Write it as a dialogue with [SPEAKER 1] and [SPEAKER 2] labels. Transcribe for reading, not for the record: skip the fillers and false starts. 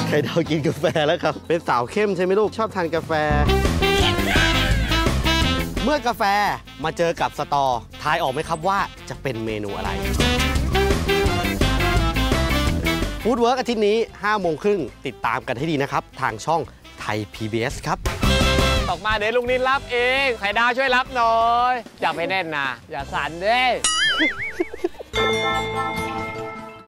[SPEAKER 1] ไข่ดาวกินกาแฟแล้วครับเป็นสาวเข้มใช่ไหมลูกชอบทานกาแฟเมื่อกาแฟมาเจอกับสตอทายออกไหมครับว่าจะเป็นเมนูอะไรฟู้ดเวิร์กอาทิตย์นี้5 โมงครึ่งติดตามกันให้ดีนะครับทางช่องไทย PBS ครับ
[SPEAKER 2] ออกมาเดี๋ยวลุงนินรับเองไข่ดาวช่วยรับหน่อยอย่าไปแน่นนะอย่าสั่นเด้